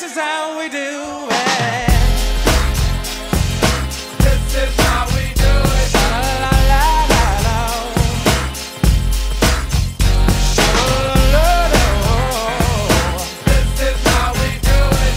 is how we do it. This is how we do it. Sha-la-la-la-la. Sha-la-la-la-la. This is how we do it.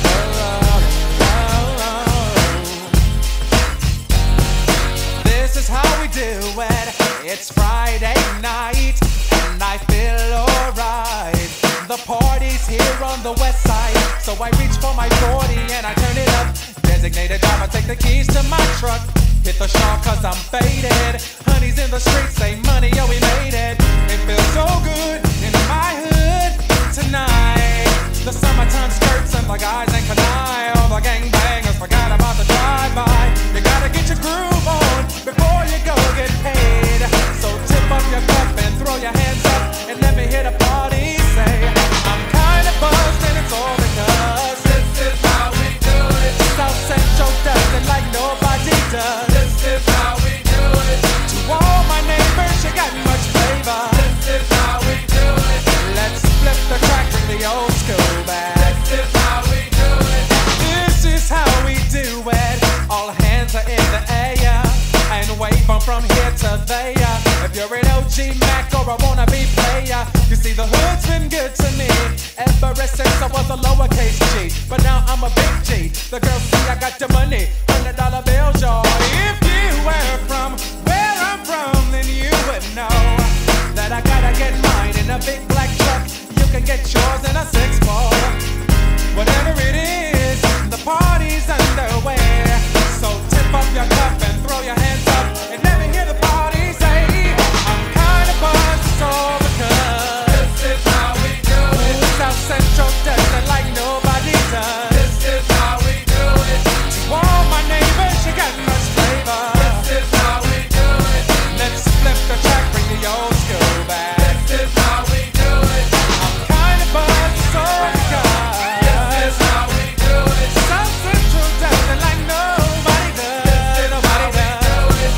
This is how we do it. It's Friday night and I feel alright. The party's here on the west side, so I reach for my 40 and I turn it up. Designated driver, take the keys to my truck. Hit the shawl cause I'm faded. Honey's in the streets, say money, yo, we made it. It feels so good in my hood tonight. The summertime skirts and the guys ain't canine. All the gangbangers forgot about the drive-by. You gotta get your groove on before you go get paid. So tip up your cup and throw your hands up and let me hit a party. Say, I'm kinda buzzed and it's all because This is how we do it. South Central does it like nobody does. This is how we do it. To all my neighbors, you got much flavor. This is how we do it. Let's flip the track, bring the old school back. This is how we do it. This is how we do it. All hands are in the air and wave from here to there. If you're an OG Mac or a wannabe player, you see the hood's been good to me ever since I was a lowercase G. But now I'm a big G. The girls see I got the money, $100 bills, y'all. If you were from where I'm from, then you would know that I gotta get mine in a big black truck. You can get yours in a 6-4. Whatever it is, the party's underway. So tip up your cup and throw your hands up and let me hear the party say, I'm kinda buzzed, it's all because This is how we do it. South Central does it like nobody does. This is how we do it. To all my neighbors, you got much flavor. This is how we do it. Let's flip the track, bring the old school back. This is how we do it. I'm kinda buzzed, it's all because This is how we do it. South Central does it like nobody does. Nobody does.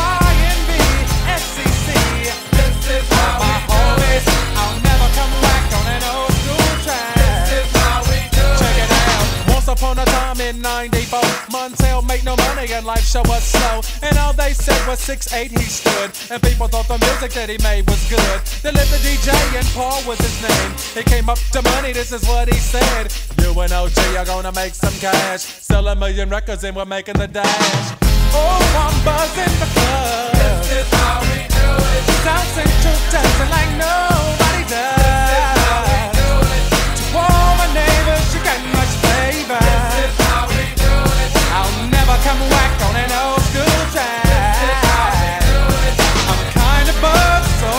YNB, SCC. This is how My we do it. homies, I'll never come back on an old school track. This is how we do Check it. it out. Once upon a time in '94, Montel made no money and life show was slow. And all they said was 6'8" he stood. And people thought the music that he made was good. They lived the DJ and Paul was his name. He came up to money, this is what he said. You and OG are gonna make some cash. Sell 1 million records and we're making the dash. Oh, I'm buzzing the club. This is how we do it. South Central does it like nobody does. This is how we do it. To all my neighbors, you got much flavor. This is how we do it. I'll never come whack on an old school track. This is how we do it. I'm kinda buzzed, so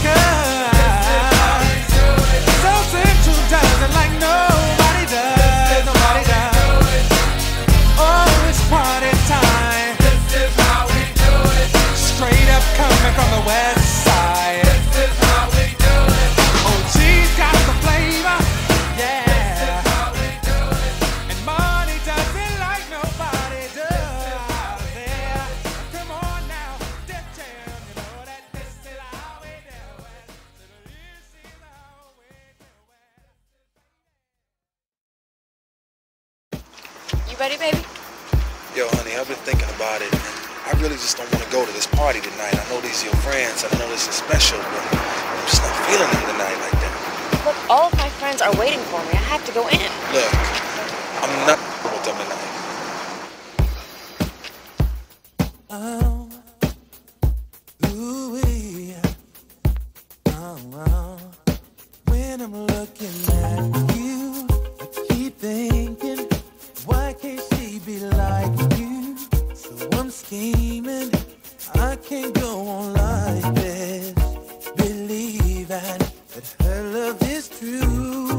because South Central does it like nobody does. Nobody does. Oh, it's party time. This is how we do it. Straight up coming from the west side. This is how we do it. OG's got the flavor, yeah. How we do it. And money does it like nobody does. Yeah. Come on now, Def Jam, you know that this is how we do it. This is how we do it. You ready, baby? Yo, honey, I've been thinking about it, and I really just don't want to go to this party tonight. I know these are your friends, and I know this is special, but I'm just not feeling them tonight like that. Look, all of my friends are waiting for me. I have to go in. Look, I'm not with them tonight. Oh, ooh-wee. Oh. When I'm looking at you, I keep thinking, why can't she be like you? So I'm scheming, I can't go on like this, believing that her love is true.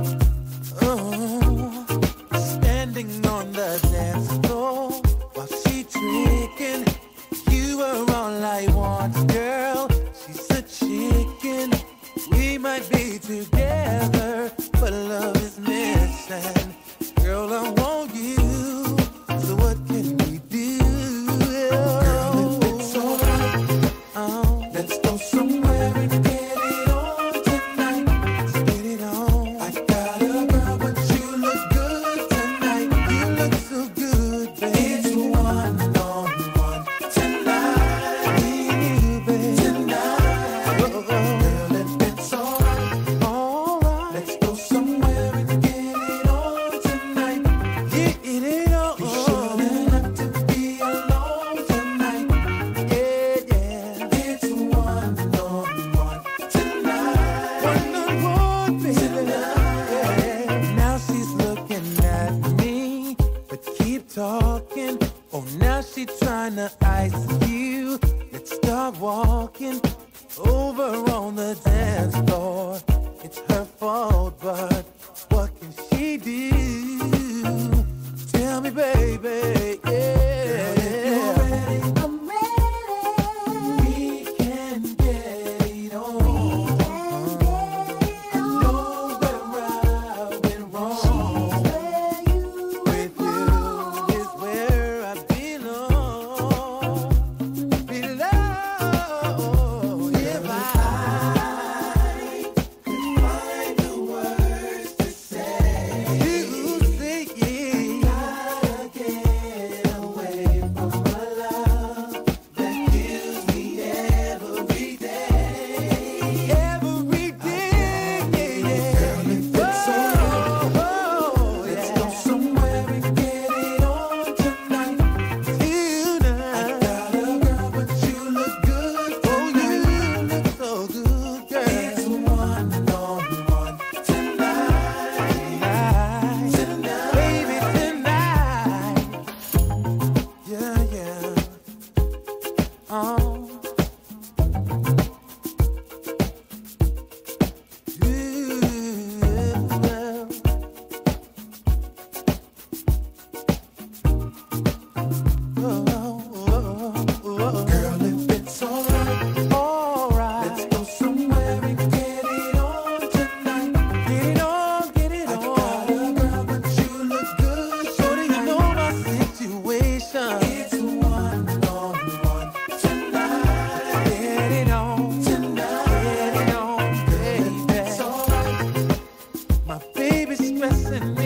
Oh, standing on the dance floor while she tricking, you are all I want, girl. She's a chicken. We might be together, but love is missing. Girl, I want you. So what can we do? Girl, if it's alright, let's go somewhere and get it on tonight. Let's get it on. I got a girl, but you look good start walking over on the dance floor. It's her fault, but what can she do? Tell me, baby, yeah. Girl, if you're ready, I'm ready. We can get it on. I know where I've been wrong. With you is where I belong. Below, if I could find the words to say, you say yeah. Gotta get away from my love that kills me every day. Every day, yeah, yeah. Girl, if it's alright, let's go somewhere and get it on tonight. Tonight. I got a girl, but you look good. Oh, you look so good, girl. It's one-on-one tonight. Tonight, baby, tonight. Yeah, yeah. Oh. Girl, if it's alright, let's go somewhere and get it on tonight. Get it on, get it on. I got a girl, but you look good. Shorty, you know my situation. It's one-on-one tonight. Get it on tonight. Get it on, baby. It's alright. My baby's stressing me.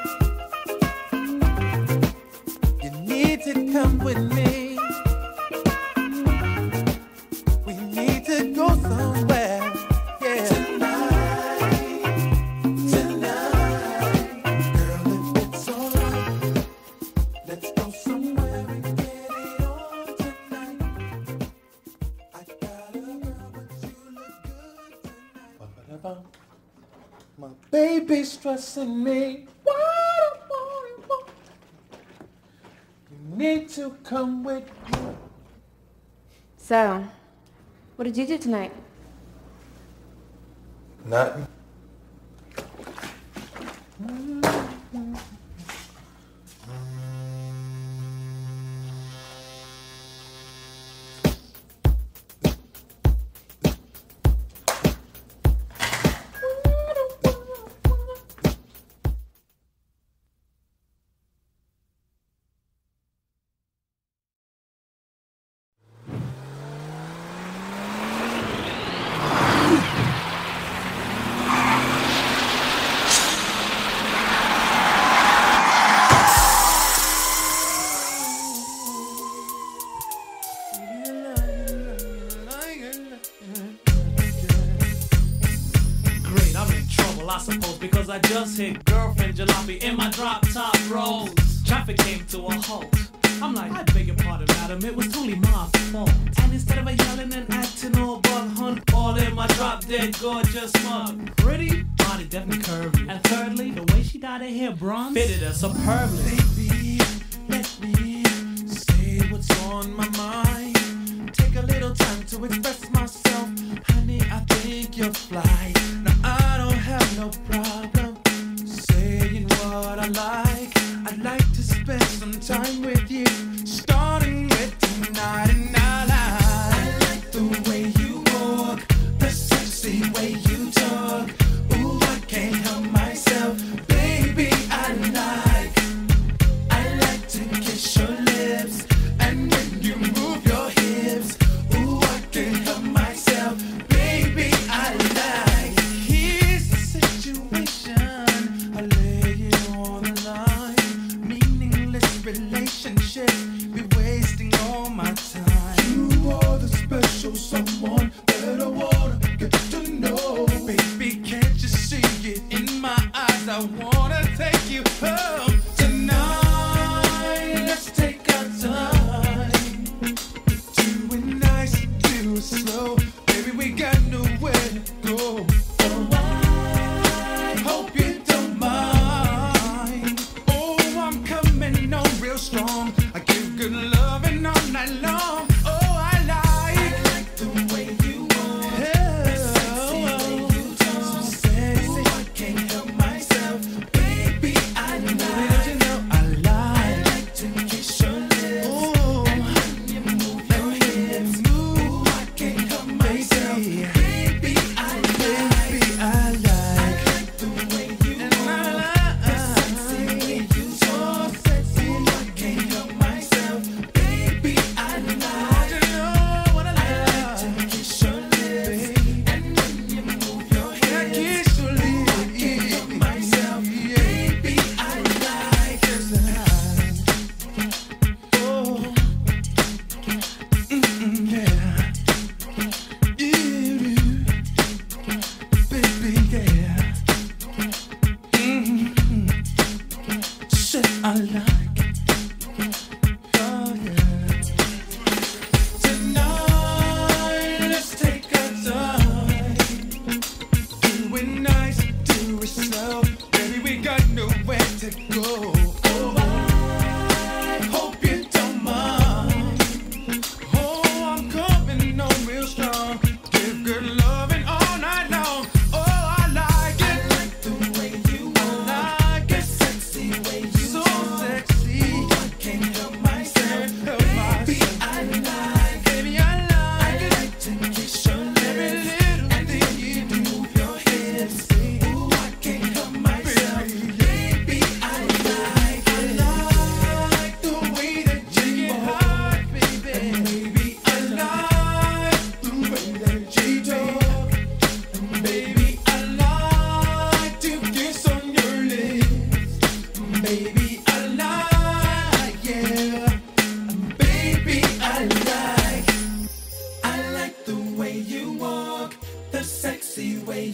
You need to come with me. We need to go somewhere. Yeah. Tonight. Girl, if it's alright, let's go somewhere and get it on tonight. I got a girl, but you look good tonight. My baby's stressing me. What? You need to come with me. So, what did you do tonight? Nothing. Great, I'm in trouble, I suppose, because I just hit girlfriend jalopy in my drop top rolls. Traffic came to a halt. I'm like, I beg your pardon, madam, it was totally my fault. And instead of a yelling and acting all bug hunt, all in my drop dead gorgeous mug. Pretty, body definitely curvy. And thirdly, the way she dyed her hair bronze fitted her superbly. Baby, let me say what's on my mind. Take a little time to express myself. Honey, I think you're fly. Now I don't have no problem saying what I like. I'd like to spend some time with you, starting with tonight. And I like the way you walk, the sexy way you talk. Ooh, I can't help myself, baby. I like to kiss your lips, and when you move your hips, ooh, I can't help myself, baby. I like. Here's the situation, I lay it on the line. Meaningless relationships be wasting all my time. You are the special someone that I wanna get to know. Baby, can't you see it in my eyes? I wanna take you home tonight. Let's take our time, do it nice, do it slow. Baby, we got nowhere to go. Oh, I hope you don't mind. Oh, I'm coming on real strong. I give good loving all night long. Oh, I like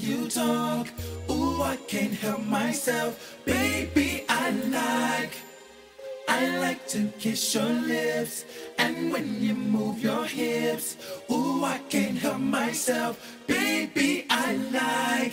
you talk, ooh, I can't help myself. Baby, I like to kiss your lips. And when you move your hips, ooh, I can't help myself. Baby, I like.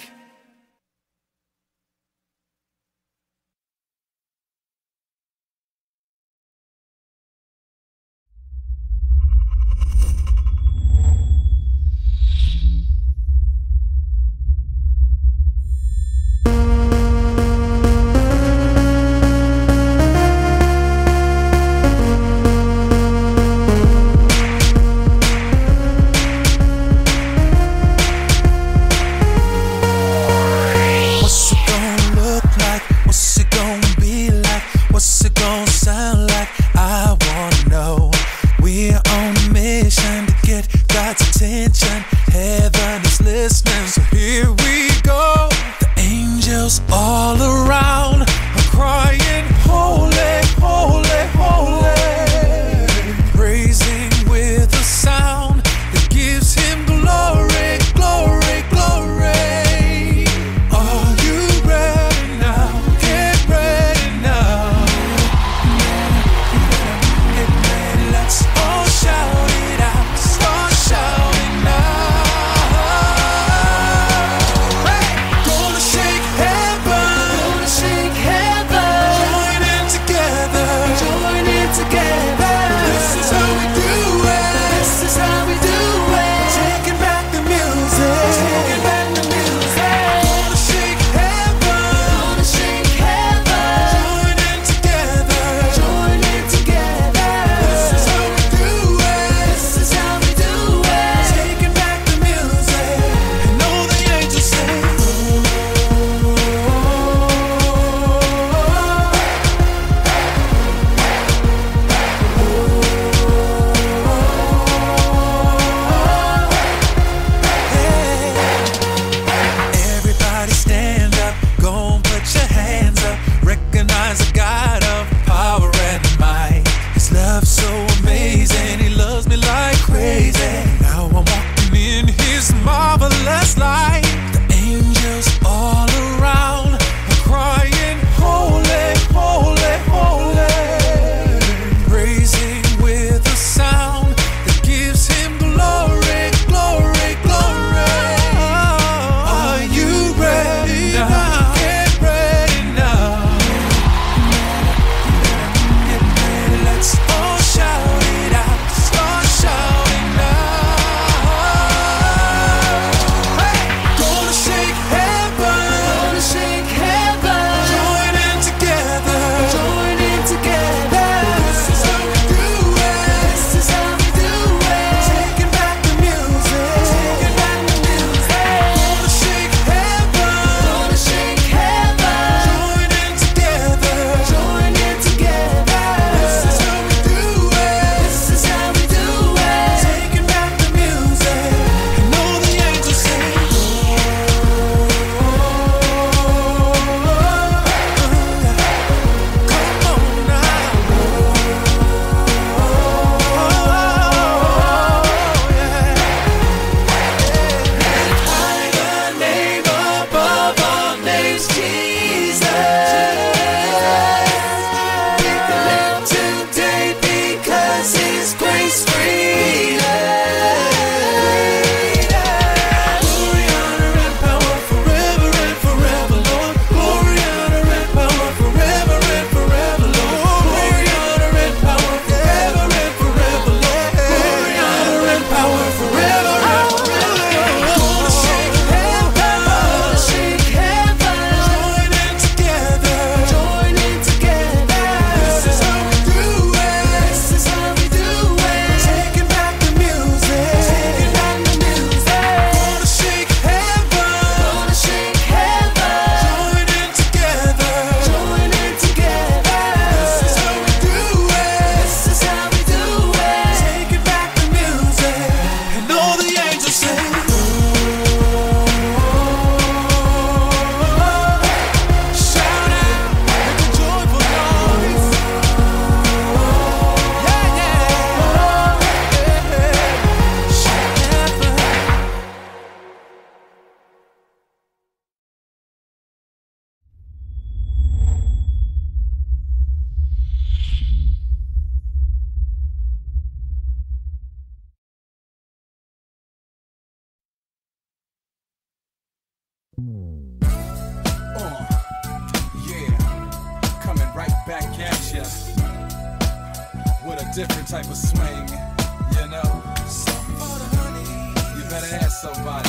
Yeah, coming right back at ya with a different type of swing, you know. Something for the honey. You better ask somebody.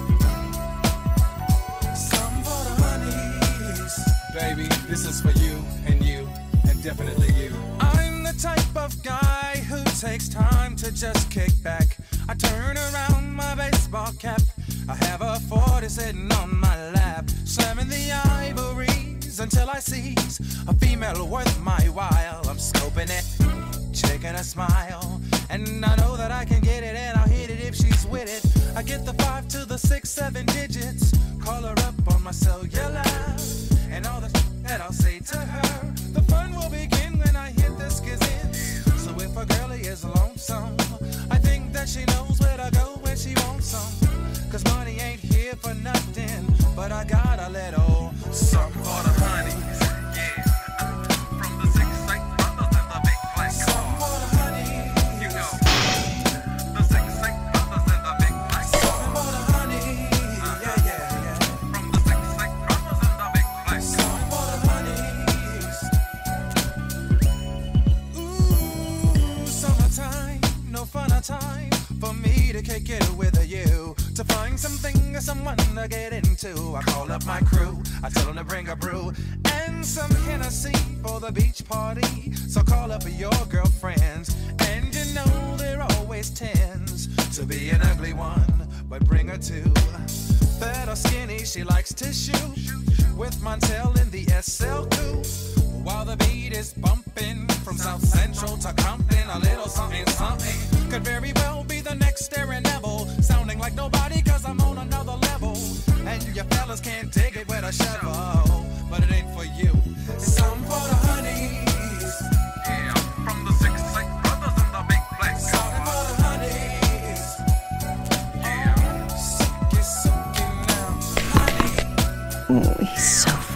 Something for the honeys. Baby, this is for you, and definitely you. I'm the type of guy who takes time to just kick back. I turn around my baseball cap. I have a 40 sitting on my lap, slamming the ivories until I seize a female worth my while. I'm scoping it, checking a smile, and I know that I can get it, and I'll hit it if she's with it. I get the 5 to the 6, 7 digits, call her up on my cellular, and all the that I'll say to her. The fun will begin when I hit the skizzins. So if a girlie is lonesome, I think that she knows where to go when she wants some. Cause money ain't here for nothing, but I got a little something for the honeys. Yeah, from the 6 brothers and the big black car. Something for the honeys. You know, the 6 brothers and the big black car. Something for the honeys. Yeah. From the 6 brothers and the big black car. Something for the honeys. Ooh, summertime, no funner time for me to kick it with you. To find something or someone to get into, I call up my crew, I tell them to bring a brew and some Hennessy for the beach party. So call up your girlfriends, and you know there always tends to be an ugly one, but bring her two. Fat or skinny, she likes to shoot with Montel in the SL2. While the beat is bumping from South Central to Compton, a little something, something could very well be the next Aaron Neville, sounding like nobody cause I'm on another level. And you fellas can't dig it with a shovel, but it ain't for you. It's something for the honeys. Yeah, from the 6 brothers and the big black car. Something for the honeys. Yeah, suck it now, honey. Oh, he's so fine.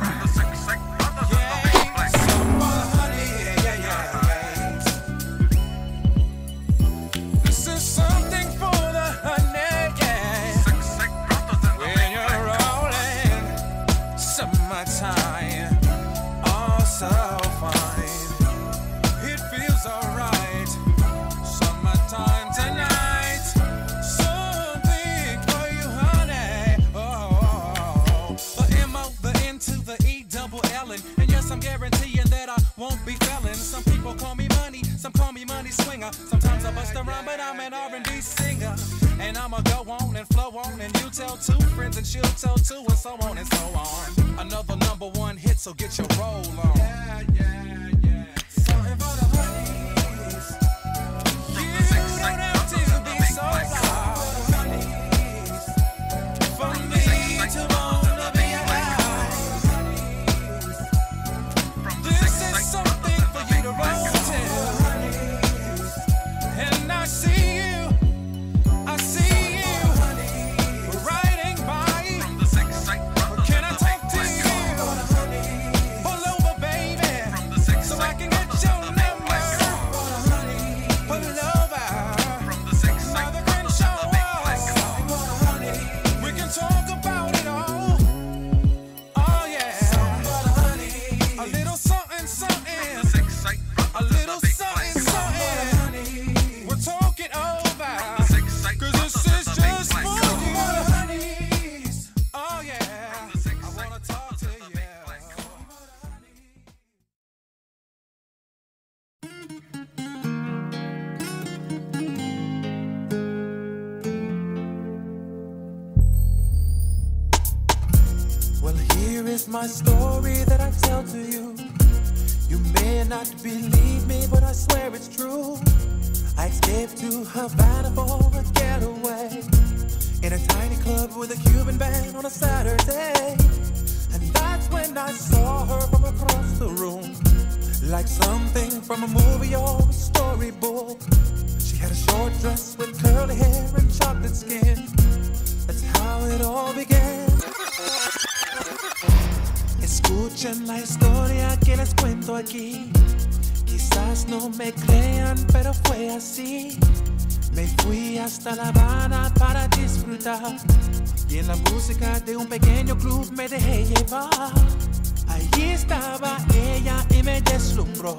I'm guaranteeing that I won't be failing. Some people call me money, some call me money swinger. Sometimes I bust around, but I'm an R&B singer. And I'ma go on and flow on, and you tell 2 friends and she'll tell 2, and so on and so on. Another #1 hit, so get your roll on. Yeah. Something for the honeys. You don't have to be so loud. For me to wanna be alive. This is something for you to roll to. And I see you riding by. Can I talk to you? Pull over, baby, so I can get your number. Pull over, Mother Crenshaw. We can talk about it all. Oh yeah, a little something, a little something, we're talking over, cause this is just for you. Oh yeah, I wanna talk to you. Well, here is my story that I tell to you. You may not believe me, but I swear it's true. I escaped to Havana for a getaway, in a tiny club with a Cuban band on a Saturday. And that's when I saw her from across the room, like something from a movie or a storybook. She had a short dress with curly hair and chocolate skin. That's how it all began. Escuchen la historia que les cuento aquí. Quizás no me crean, pero fue así. Me fui hasta La Habana para disfrutar y en la música de un pequeño club me dejé llevar. Allí estaba ella y me deslumbró,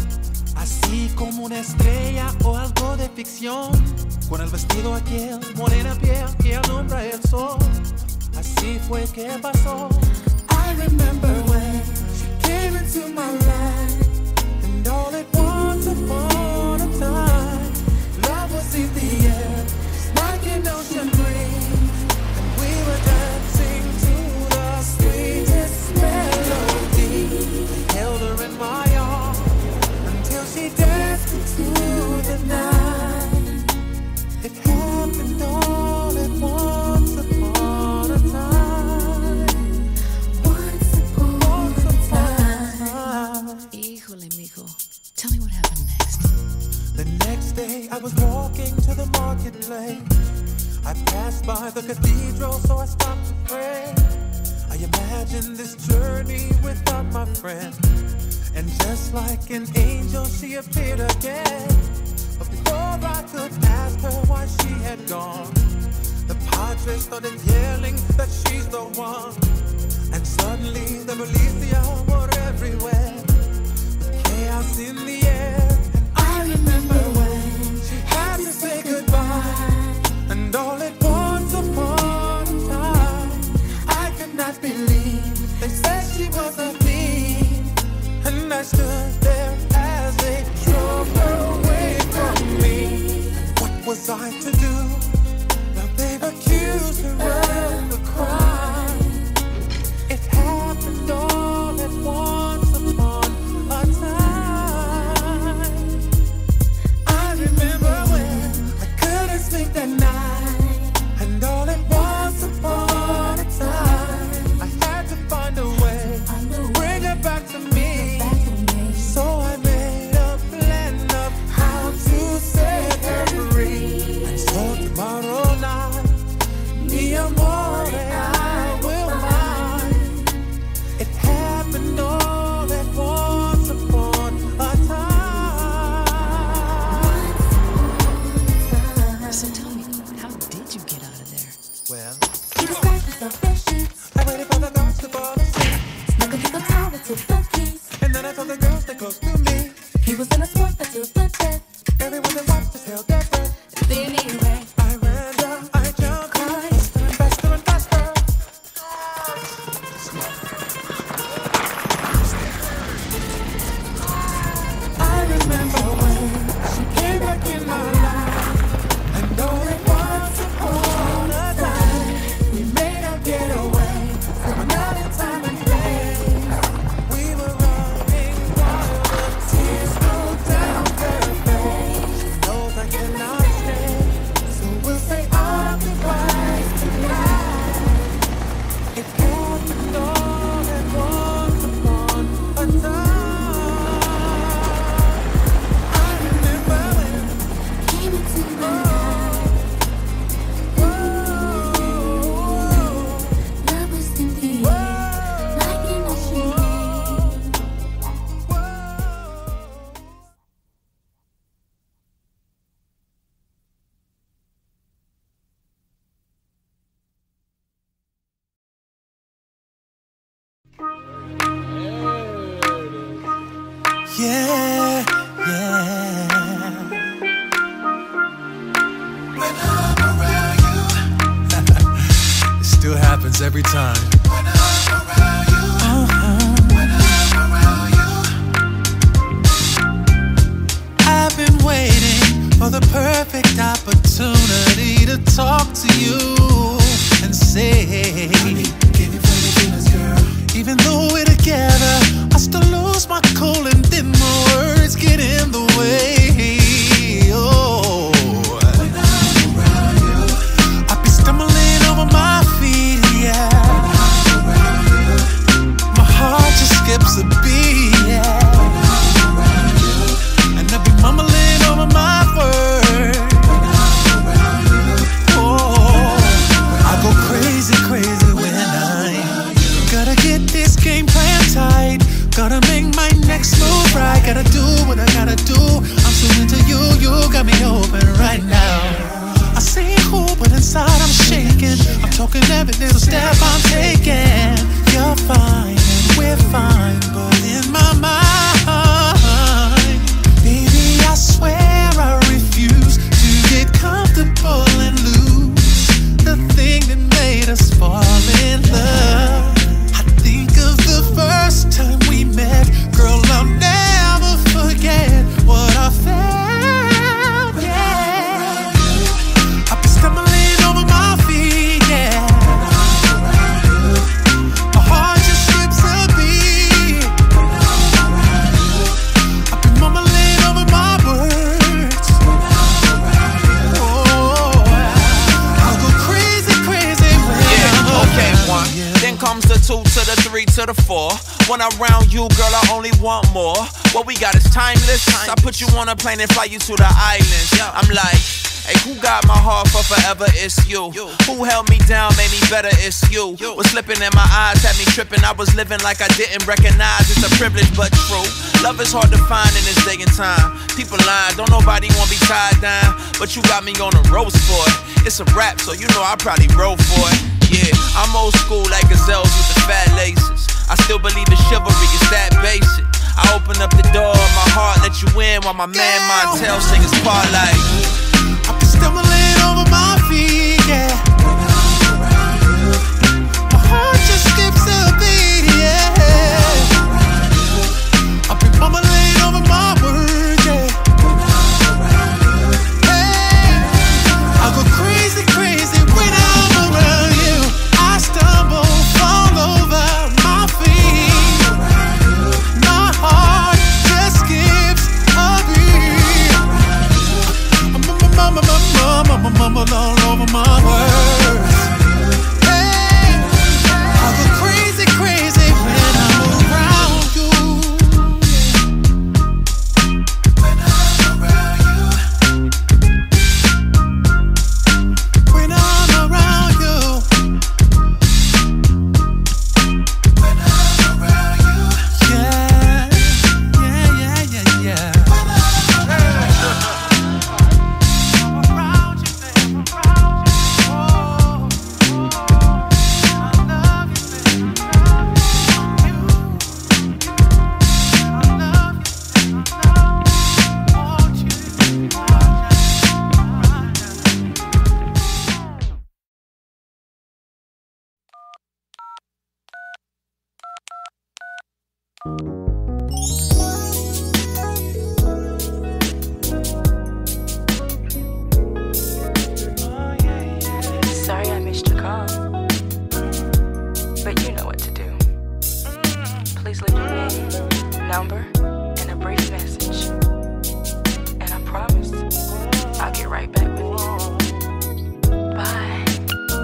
así como una estrella o algo de ficción, con el vestido aquel, morena piel que alumbra el sol. Así fue que pasó. I remember when she came into my life, and all at once upon a time, love was in the air, like an ocean breeze, and we were dancing to the sweetest melody. I held her in my arms until she danced into the night. It happened all at once upon a time. Once upon a time. Híjole, mijo. Tell me what happened next. The next day I was walking to the marketplace. I passed by the cathedral, so I stopped to pray. I imagined this journey without my friend, and just like an angel she appeared again. But before I could ask her why she had gone, the padre started yelling that she's the one. And suddenly the militia were everywhere, with chaos in the air. I remember when she had to say goodbye, And all at once upon a time, I could not believe they said she was a thief. and I stood there as they drove her away from me. What was I to do? Now they've accused her of a crime. It happened all at once upon a time. I remember when I couldn't sleep that night, And all at once upon a time, I had to find a way to bring her back to me. So I made a plan of how to set her free. And so tomorrow night, mi amor, I will mind. It happened all at once upon a time. So tell me, how did you get out of there? Well, she was practicing off their sheets, I waited for the guards to fall asleep, snuggled in the towel to the keys. and then I told the girls to close to me. He was in a sport until the death. Everyone that watched us held their breath. Then he ran, I ran down, I jumped, faster and faster and faster. I remember when she came back in my life, And all at once upon a time, we made her get away from another time and place. we were running wild, the tears rolled down her face. She knows I cannot stay, So we'll say our goodbyes tonight. it happened all at once upon a time. I remember when, Came into my life, love was in the air, like an ocean breeze. yeah, yeah. When I'm around you, It still happens every time. when I'm around you, when I'm around you, I've been waiting for the perfect opportunity to talk to you and say, can you play the feelings, girl? even though we're together, I still lose my cool and then my words get in the way. Oh, When I'm around you, I be stumbling over my feet, yeah. around you, My heart just skips a beat, yeah. around you, And I be mumbling over my words. around you, Oh, walking, every little step I'm taking. You're fine and we're fine, but in my mind, baby, I swear I refuse to get comfortable and lose the thing that made us fall in love. I think of the first time we met, girl, I'll never forget what I felt, yeah. I've been stumbling over my feet, yeah. My heart just skips a beat. I've been mumbling over my words. Oh, I'll go crazy, crazy when I'm okay, around 1. you. Then comes the 2 to the 3 to the 4. When I'm around you, girl, I only want more. What we got is timeless. I put you on a plane and fly you to the islands. I'm like, hey, who got my heart for forever? It's you. Who held me down, made me better? It's you. Was slipping in my eyes, had me tripping. I was living like I didn't recognize. It's a privilege, but true. Love is hard to find in this day and time. People lying, don't nobody wanna be tied down. But you got me on a roast for it. It's a rap, so you know I probably wrote for it. Yeah, I'm old school like gazelles with the fat laces. I still believe in chivalry, it's that basic. I open up the door of my heart, let you in, while my man Montel sing his part like I've been stumbling over my feet, yeah. My heart just skips a beat, yeah. I've been mumbling over my words, yeah. Hey, I go crazy, crazy when I'm around you. I stumble, fall over my feet. My heart just skips a beat. Mumble all over my words. Hey, I go crazy, crazy when I'm around you. When I'm around you. When I'm around you. When I'm around you. Yeah, yeah, yeah, yeah, yeah. When I'm around you. Sorry I missed your call, but you know what to do. Please leave your name, number, and a brief message, and I promise I'll get right back with you. Bye.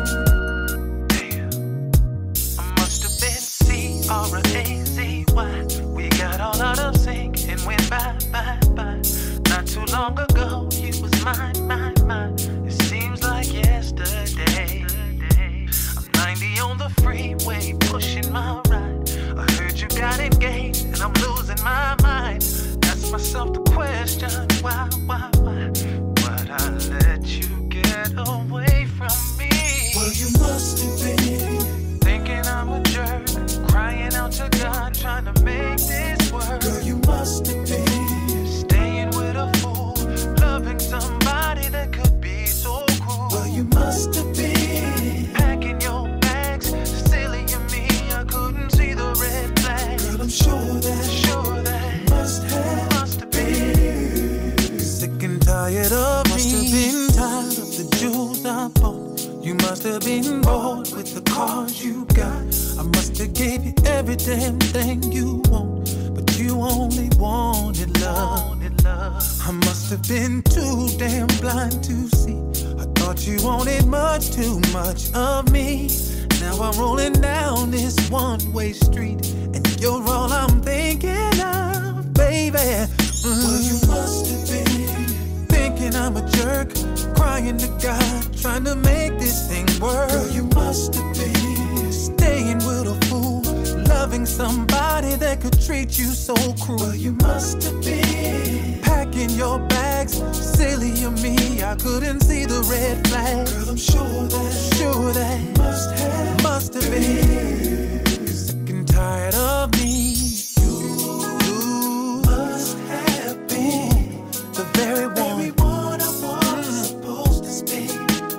I must have been C-R-A-Z-Y. We got all out of sync and went bye. Not too long ago, you was mine. It seems like yesterday. I'm 90 on the freeway, pushing my ride. I heard you got engaged, and I'm losing my mind. Ask myself the question, why? But I let you get away from me. Well, you must have been thinking I'm a jerk, crying out to God, trying to make this work. Girl, you must have been staying with a fool, loving somebody that could be so cruel. Well, you must have been packing your bags, silly of me, I couldn't see the red flag. Girl, I'm sure that must have been sick and tired of me. Must have been tired of the jewels I bought. You must have been bored with the cars you got. I must have gave you every damn thing you want, but you only wanted love. I must have been too damn blind to see. I thought you wanted much too much of me. Now I'm rolling down this one-way street, and you're all I'm thinking of, baby. Well, you must have been thinking I'm a jerk, crying to God, trying to make this thing work. Girl, you must have been staying with a fool, loving somebody that could treat you so cruel. Well, you must have been packing your bags, silly of me, I couldn't see the red flag. Girl, I'm sure that must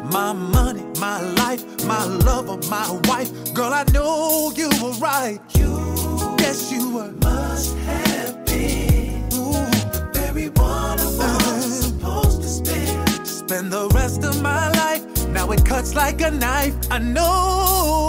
My money, my life, my lover, my wife. Girl, I know you were right. Yes, you were. Must have been the very one I was supposed to spend the rest of my life. Now it cuts like a knife. I know.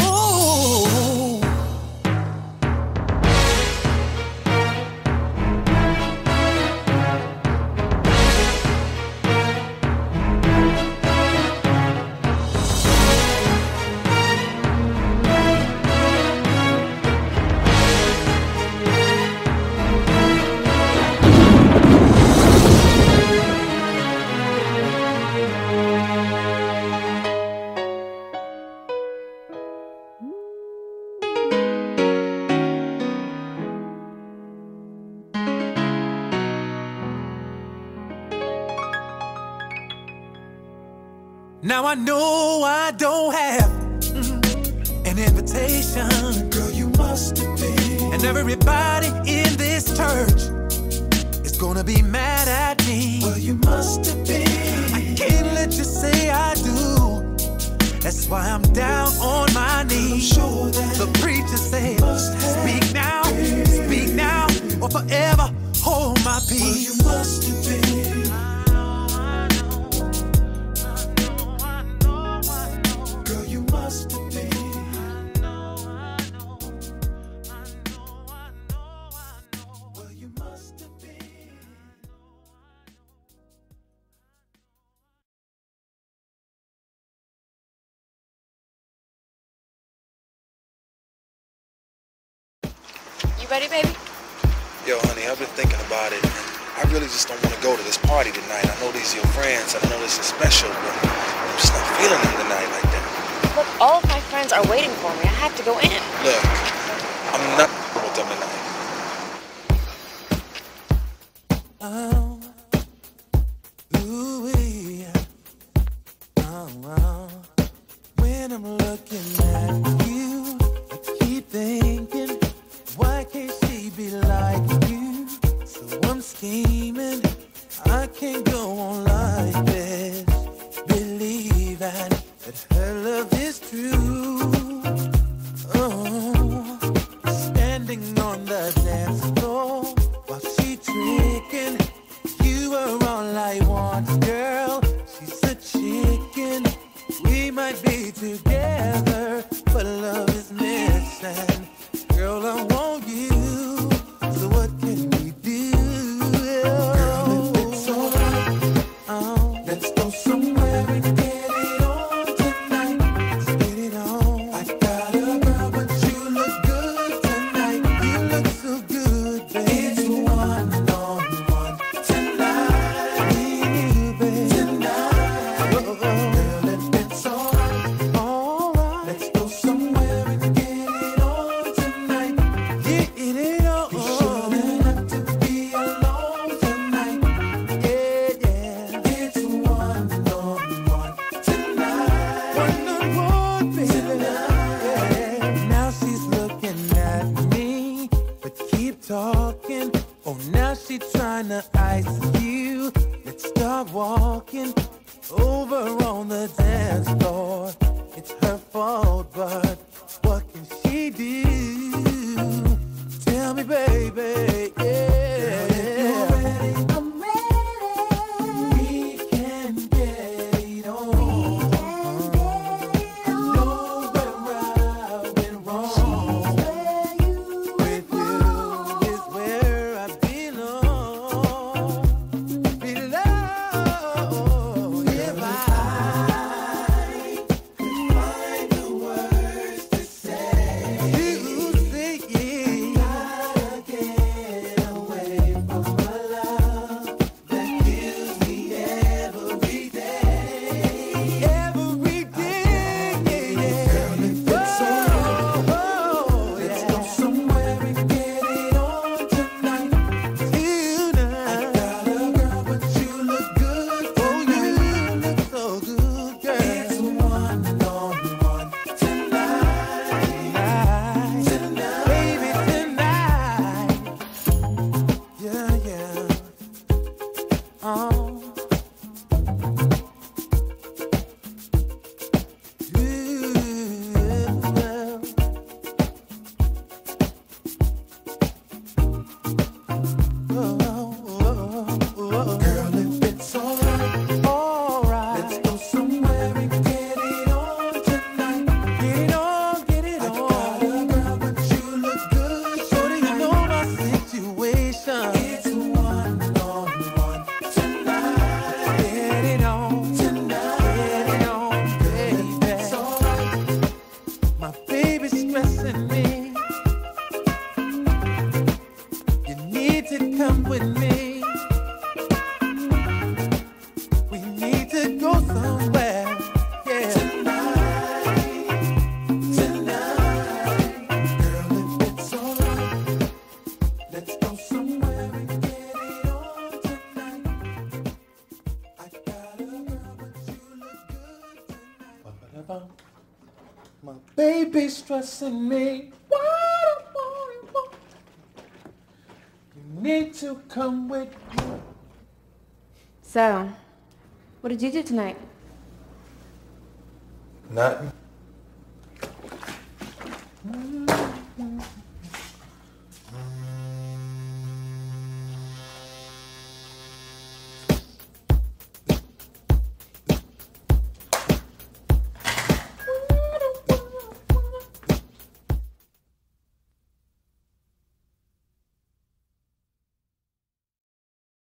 Now I know I don't have an invitation. Girl, you must have been. And everybody in this church is gonna be mad at me. Well, you must have been. I can't let you say I do. That's why I'm down on my knees. I'm sure that the preacher said, speak now, or forever hold my peace. Well, you must have been. Ready, baby? Yo, honey, I've been thinking about it, and I really just don't want to go to this party tonight. I know these are your friends, and I know this is special, but I'm just not feeling them tonight like that. Look, all of my friends are waiting for me. I have to go in. Look, I'm not with them tonight. When I'm looking at you, I keep thinking, why can't she be like you? So I'm scheming, I can't go on like this, believing that her love is true. Oh, standing on the dance floor while she tricking, you are all I want, girl. She's a chicken, we might be together, but love is missing. Girl, I want you, so what can we do? Girl, if it's alright, let's go somewhere and get it on tonight. Let's get it on. I got a girl, but you look good tonight. You look so good, baby. It's one-on-one tonight. You, baby. Tonight. Girl, if it's alright, let's go somewhere and get it on tonight. Get it on. You shouldn't have to be alone tonight. Yeah. It's one-on-one tonight. One-on-one, baby. Yeah. Now she's looking at me, but keep talking. Oh, now she trying to ice you. Let's start walking over on the dance floor. It's her fault, but what can she do? Tell me, baby, yeah. I'm ready. We can get it on. I know where I've been wrong. With you is where I belong. My baby's stressing me. You need to come with me. So, what did you do tonight? Nothing.